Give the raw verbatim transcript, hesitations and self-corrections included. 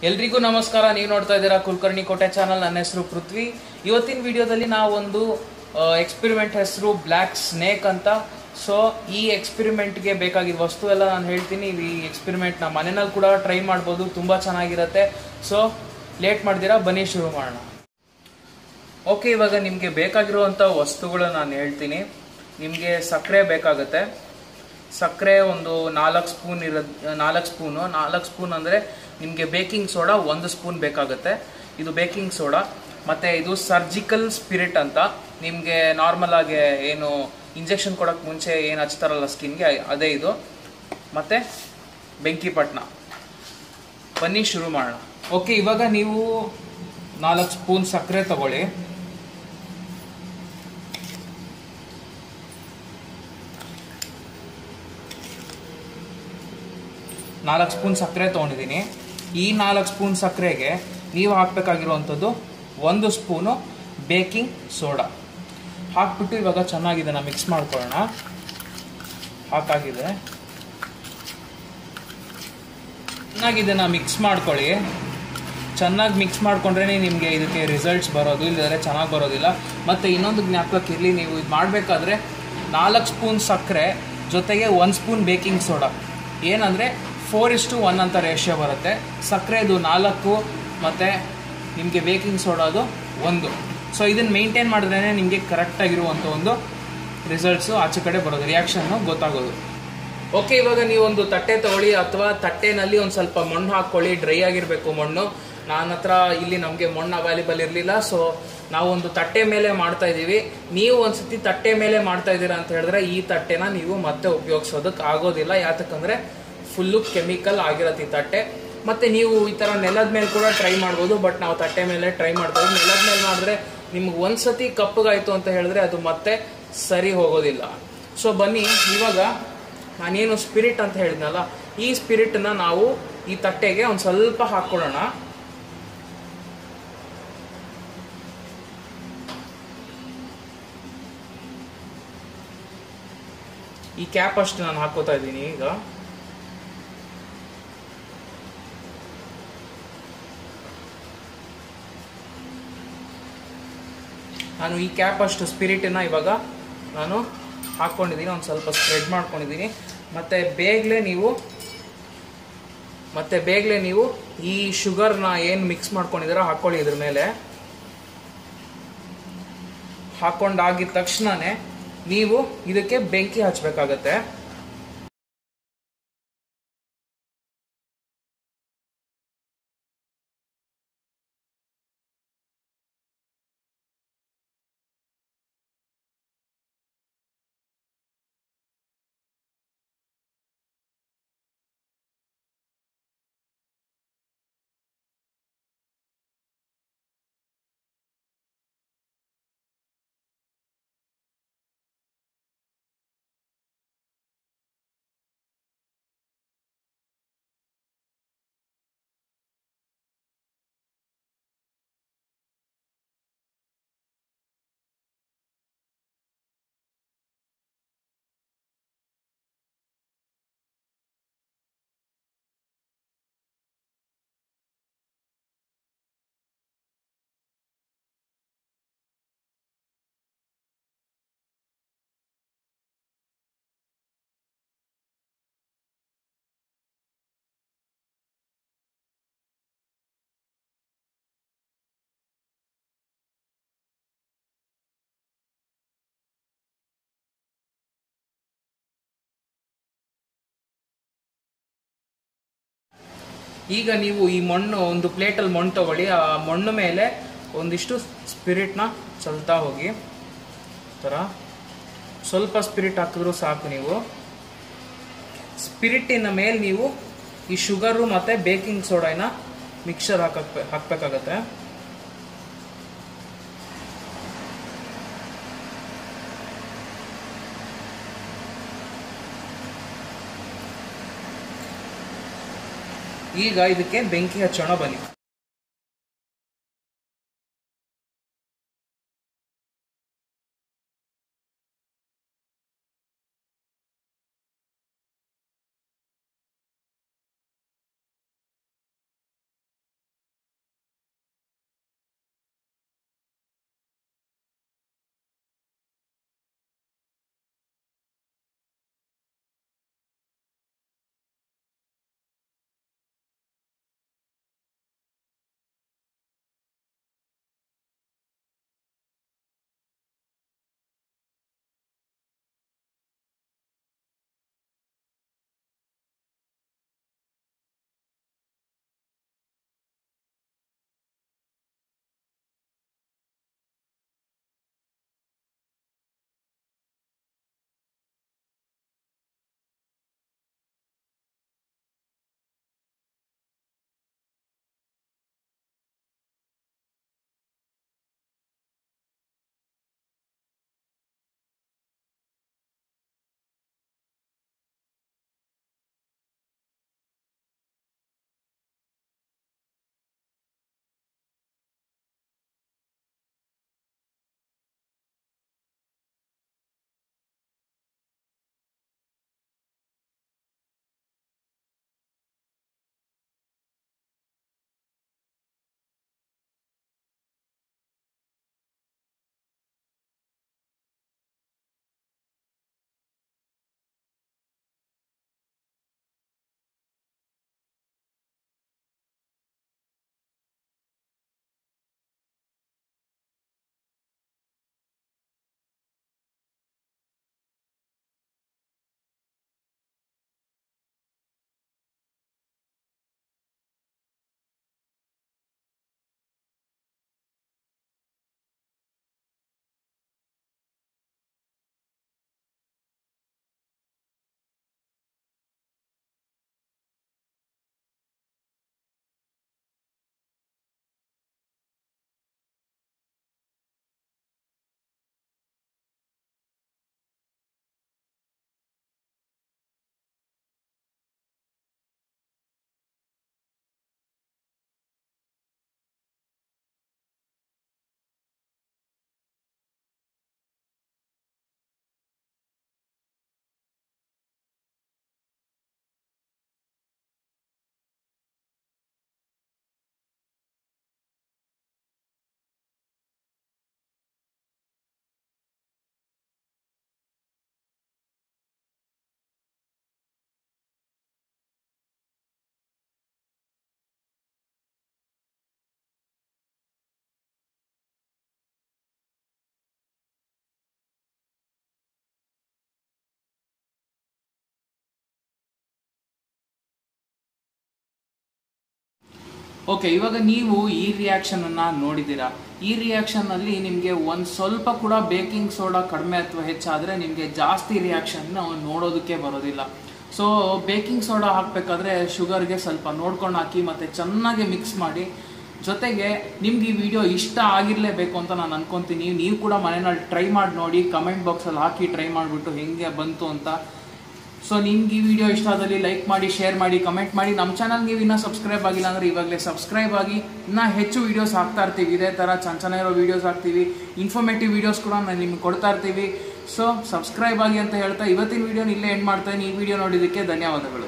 ಎಲ್ರಿಗೂ ನಮಸ್ಕಾರ. ನೀವು ನೋಡ್ತಾ ಇದ್ದೀರಾ ಕುಲಕರ್ಣಿ ಕೋಟೆ ಚಾನಲ್. ನನ್ನ ಹೆಸರು ಪೃಥ್ವಿ. ಇವತ್ತಿನ ವಿಡಿಯೋದಲ್ಲಿ ನಾವೊಂದು ಎಕ್ಸ್ಪೆರಿಮೆಂಟ್ ಹೆಸರು ಬ್ಲ್ಯಾಕ್ ಸ್ನೇಕ್ ಅಂತ. ಸೊ ಈ ಎಕ್ಸ್ಪೆರಿಮೆಂಟ್ಗೆ ಬೇಕಾಗಿದ್ದ ವಸ್ತು ಎಲ್ಲ ನಾನು ಹೇಳ್ತೀನಿ. ಈ ಎಕ್ಸ್ಪೆರಿಮೆಂಟ್ನ ಮನೆಯಲ್ಲಿ ಕೂಡ ಟ್ರೈ ಮಾಡ್ಬೋದು, ತುಂಬ ಚೆನ್ನಾಗಿರುತ್ತೆ. ಸೊ ಲೇಟ್ ಮಾಡ್ದಿರಾ, ಬನ್ನಿ ಶುರು ಮಾಡೋಣ. ಓಕೆ, ಇವಾಗ ನಿಮಗೆ ಬೇಕಾಗಿರುವಂಥ ವಸ್ತುಗಳು ನಾನು ಹೇಳ್ತೀನಿ. ನಿಮಗೆ ಸಕ್ಕರೆ ಬೇಕಾಗುತ್ತೆ. ಸಕ್ಕರೆ ಒಂದು ನಾಲ್ಕು ಸ್ಪೂನ್ ಇರೋ ನಾಲ್ಕು ಸ್ಪೂನು ನಾಲ್ಕು ಸ್ಪೂನ್ ಅಂದರೆ ನಿಮಗೆ ಬೇಕಿಂಗ್ ಸೋಡಾ ಒಂದು ಸ್ಪೂನ್ ಬೇಕಾಗುತ್ತೆ. ಇದು ಬೇಕಿಂಗ್ ಸೋಡಾ. ಮತ್ತು ಇದು ಸರ್ಜಿಕಲ್ ಸ್ಪಿರಿಟ್ ಅಂತ. ನಿಮಗೆ ನಾರ್ಮಲ್ ಆಗಿ ಏನು ಇಂಜೆಕ್ಷನ್ ಕೊಡೋಕ್ಕೆ ಮುಂಚೆ ಏನು ಹಚ್ತಾರಲ್ಲ ಸ್ಕಿನ್ಗೆ, ಅದೇ ಇದು. ಮತ್ತು ಬೆಂಕಿ ಪಟ್ನ. ಬನ್ನಿ ಶುರು ಮಾಡೋಣ. ಓಕೆ, ಇವಾಗ ನೀವು ನಾಲ್ಕು ಸ್ಪೂನ್ ಸಕ್ಕರೆ ತಗೊಳ್ಳಿ. ನಾಲ್ಕು ಸ್ಪೂನ್ ಸಕ್ಕರೆ ತೊಗೊಂಡಿದ್ದೀನಿ. ಈ ನಾಲ್ಕು ಸ್ಪೂನ್ ಸಕ್ಕರೆಗೆ ನೀವು ಹಾಕಬೇಕಾಗಿರುವಂಥದ್ದು ಒಂದು ಸ್ಪೂನು ಬೇಕಿಂಗ್ ಸೋಡಾ ಹಾಕ್ಬಿಟ್ಟು ಇವಾಗ ಚೆನ್ನಾಗಿದೆ ನಾ ಮಿಕ್ಸ್ ಮಾಡ್ಕೊಳ್ಳೋಣ. ಹಾಕಾಗಿದೆ, ಚೆನ್ನಾಗಿದೆ ನಾ ಮಿಕ್ಸ್ ಮಾಡ್ಕೊಳ್ಳಿ. ಚೆನ್ನಾಗಿ ಮಿಕ್ಸ್ ಮಾಡ್ಕೊಂಡ್ರೆ ನಿಮಗೆ ಇದಕ್ಕೆ ರಿಸಲ್ಟ್ಸ್ ಬರೋದು, ಇಲ್ಲದ್ರೆ ಚೆನ್ನಾಗಿ ಬರೋದಿಲ್ಲ. ಮತ್ತು ಇನ್ನೊಂದು ಜ್ಞಾಪಕಕ್ಕಿರಲಿ, ನೀವು ಇದು ಮಾಡಬೇಕಾದ್ರೆ ನಾಲ್ಕು ಸ್ಪೂನ್ ಸಕ್ಕರೆ ಜೊತೆಗೆ ಒಂದು ಸ್ಪೂನ್ ಬೇಕಿಂಗ್ ಸೋಡಾ ಏನಂದರೆ ಫೋರ್ ಇಷ್ಟು ಒನ್ ಅಂತ ರೇಷಿಯೋ ಬರುತ್ತೆ. ಸಕ್ಕರೆದು ನಾಲ್ಕು ಮತ್ತು ನಿಮಗೆ ಬೇಕಿಂಗ್ ಸೋಡಾದು ಒಂದು. ಸೊ ಇದನ್ನು ಮೇಂಟೈನ್ ಮಾಡಿದ್ರೇ ನಿಮಗೆ ಕರೆಕ್ಟಾಗಿರುವಂಥ ಒಂದು ರಿಸಲ್ಟ್ಸು ಆಚೆ ಕಡೆ ಬರೋದು, ರಿಯಾಕ್ಷನ್ನು ಗೊತ್ತಾಗೋದು. ಓಕೆ, ಇವಾಗ ನೀವೊಂದು ತಟ್ಟೆ ತೊಗೊಳ್ಳಿ, ಅಥವಾ ತಟ್ಟೆನಲ್ಲಿ ಒಂದು ಸ್ವಲ್ಪ ಮಣ್ಣು ಹಾಕ್ಕೊಳ್ಳಿ. ಡ್ರೈ ಆಗಿರಬೇಕು ಮಣ್ಣು. ನನ್ನ ಹತ್ರ ಇಲ್ಲಿ ನಮಗೆ ಮಣ್ಣು ಅವೈಲೇಬಲ್ ಇರಲಿಲ್ಲ, ಸೊ ನಾವು ಒಂದು ತಟ್ಟೆ ಮೇಲೆ ಮಾಡ್ತಾ ಇದ್ದೀವಿ. ನೀವು ಒಂದ್ಸತಿ ತಟ್ಟೆ ಮೇಲೆ ಮಾಡ್ತಾ ಇದ್ದೀರಾ ಅಂತ ಹೇಳಿದ್ರೆ ಈ ತಟ್ಟೆನ ನೀವು ಮತ್ತೆ ಉಪಯೋಗಿಸೋದಕ್ಕೆ ಆಗೋದಿಲ್ಲ. ಯಾತಕ್ಕಂದರೆ ಫುಲ್ಲು ಕೆಮಿಕಲ್ ಆಗಿರತ್ತೆ ಈ ತಟ್ಟೆ. ಮತ್ತು ನೀವು ಈ ಥರ ನೆಲದ ಮೇಲೆ ಕೂಡ ಟ್ರೈ ಮಾಡ್ಬೋದು, ಬಟ್ ನಾವು ತಟ್ಟೆ ಮೇಲೆ ಟ್ರೈ ಮಾಡ್ತಾ ಇದ್ದೀವಿ. ನೆಲದ ಮೇಲೆ ಮಾಡಿದ್ರೆ ನಿಮ್ಗೆ ಒಂದ್ಸತಿ ಕಪ್ಪಗಾಯಿತು ಅಂತ ಹೇಳಿದ್ರೆ ಅದು ಮತ್ತೆ ಸರಿ ಹೋಗೋದಿಲ್ಲ. ಸೊ ಬನ್ನಿ, ಇವಾಗ ನಾನೇನು ಸ್ಪಿರಿಟ್ ಅಂತ ಹೇಳಿದ್ನಲ್ಲ, ಈ ಸ್ಪಿರಿಟ್ನ ನಾವು ಈ ತಟ್ಟೆಗೆ ಒಂದು ಸ್ವಲ್ಪ ಹಾಕ್ಕೊಳ್ಳೋಣ. ಈ ಕ್ಯಾಪ್ ಅಷ್ಟು ನಾನು ಹಾಕೋತಾ ಇದ್ದೀನಿ. ಈಗ ನಾನು ಈ ಕ್ಯಾಪ್ ಅಷ್ಟು ಸ್ಪಿರಿಟನ್ನ ಇವಾಗ ನಾನು ಹಾಕ್ಕೊಂಡಿದ್ದೀನಿ. ಒಂದು ಸ್ವಲ್ಪ ಸ್ಪ್ರೆಡ್ ಮಾಡ್ಕೊಂಡಿದ್ದೀನಿ. ಮತ್ತು ಬೇಗಲೇ ನೀವು ಮತ್ತು ಬೇಗಲೇ ನೀವು ಈ ಶುಗರ್ನ ಏನು ಮಿಕ್ಸ್ ಮಾಡ್ಕೊಂಡಿದ್ದೀರೋ ಹಾಕ್ಕೊಳ್ಳಿ ಇದ್ರ ಮೇಲೆ. ಹಾಕ್ಕೊಂಡಾಗಿದ ತಕ್ಷಣವೇ ನೀವು ಇದಕ್ಕೆ ಬೆಂಕಿ ಹಚ್ಚಬೇಕಾಗತ್ತೆ. ಈಗ ನೀವು ಈ ಮಣ್ಣು ಒಂದು ಪ್ಲೇಟಲ್ಲಿ ಮಣ್ಣು ತಗೊಳ್ಳಿ. ಆ ಮಣ್ಣು ಮೇಲೆ ಒಂದಿಷ್ಟು ಸ್ಪಿರಿಟ್ನ ಚಲ್ತಾ ಹೋಗಿ. ಥರ ಸ್ವಲ್ಪ ಸ್ಪಿರಿಟ್ ಹಾಕಿದ್ರೂ ಸಾಕು. ನೀವು ಸ್ಪಿರಿಟಿನ ಮೇಲೆ ನೀವು ಈ ಶುಗರು ಮತ್ತು ಬೇಕಿಂಗ್ ಸೋಡಾನ ಮಿಕ್ಸರ್ ಹಾಕಕ್ಕೆ ಹಾಕಬೇಕಾಗತ್ತೆ. ಈಗ ಇದಕ್ಕೆ ಬೆಂಕಿ ಹಚ್ಚೋಣ ಬನ್ನಿ. ಓಕೆ, ಇವಾಗ ನೀವು ಈ ರಿಯಾಕ್ಷನನ್ನು ನೋಡಿದ್ದೀರಾ. ಈ ರಿಯಾಕ್ಷನ್ನಲ್ಲಿ ನಿಮಗೆ ಒಂದು ಸ್ವಲ್ಪ ಕೂಡ ಬೇಕಿಂಗ್ ಸೋಡಾ ಕಡಿಮೆ ಅಥವಾ ಹೆಚ್ಚಾದರೆ ನಿಮಗೆ ಜಾಸ್ತಿ ರಿಯಾಕ್ಷನ್ನ ನೋಡೋದಕ್ಕೆ ಬರೋದಿಲ್ಲ. ಸೊ ಬೇಕಿಂಗ್ ಸೋಡಾ ಹಾಕಬೇಕಾದ್ರೆ ಶುಗರ್ಗೆ ಸ್ವಲ್ಪ ನೋಡ್ಕೊಂಡು ಹಾಕಿ ಮತ್ತು ಚೆನ್ನಾಗಿ ಮಿಕ್ಸ್ ಮಾಡಿ. ಜೊತೆಗೆ ನಿಮ್ಗೆ ಈ ವಿಡಿಯೋ ಇಷ್ಟ ಆಗಿರಲೇಬೇಕು ಅಂತ ನಾನು ಅನ್ಕೊತೀನಿ. ನೀವು ಕೂಡ ಮನೆಯಲ್ಲಿ ಟ್ರೈ ಮಾಡಿ ನೋಡಿ, ಕಮೆಂಟ್ ಬಾಕ್ಸಲ್ಲಿ ಹಾಕಿ ಟ್ರೈ ಮಾಡಿಬಿಟ್ಟು ಹೆಂಗೆ ಬಂತು ಅಂತ. ಸೊ ನಿಮ್ಗೆ ಈ ವಿಡಿಯೋ ಇಷ್ಟ ಆದಲ್ಲಿ ಲೈಕ್ ಮಾಡಿ, ಶೇರ್ ಮಾಡಿ, ಕಮೆಂಟ್ ಮಾಡಿ. ನಮ್ಮ ಚಾನಲ್ ನೀವು ಇನ್ನೂ ಸಬ್ಸ್ಕ್ರೈಬ್ ಆಗಿಲ್ಲ ಅಂದರೆ ಇವಾಗಲೇ ಸಬ್ಸ್ಕ್ರೈಬ್ ಆಗಿ. ಇನ್ನೂ ಹೆಚ್ಚು ವೀಡಿಯೋಸ್ ಹಾಕ್ತಾ ಇರ್ತೀವಿ, ಇದೇ ಥರ ಚೆನ್ನ ಚೆನ್ನಾಗಿರೋ ವೀಡಿಯೋಸ್ ಹಾಕ್ತೀವಿ, ಇನ್ಫಾರ್ಮೇಟಿವ್ ವೀಡಿಯೋಸ್ ಕೂಡ ನಾನು ನಿಮ್ಗೆ ಕೊಡ್ತಾ ಇರ್ತೀವಿ. ಸೊ ಸಬ್ಸ್ಕ್ರೈಬ್ ಆಗಿ ಅಂತ ಹೇಳ್ತಾ ಇವತ್ತಿನ ವೀಡಿಯೋನ ಇಲ್ಲೇ ಎಂಡ್ ಮಾಡ್ತಾ ಇದ್ದೀನಿ. ಈ ವಿಡಿಯೋ ನೋಡಿದ್ದಕ್ಕೆ ಧನ್ಯವಾದಗಳು.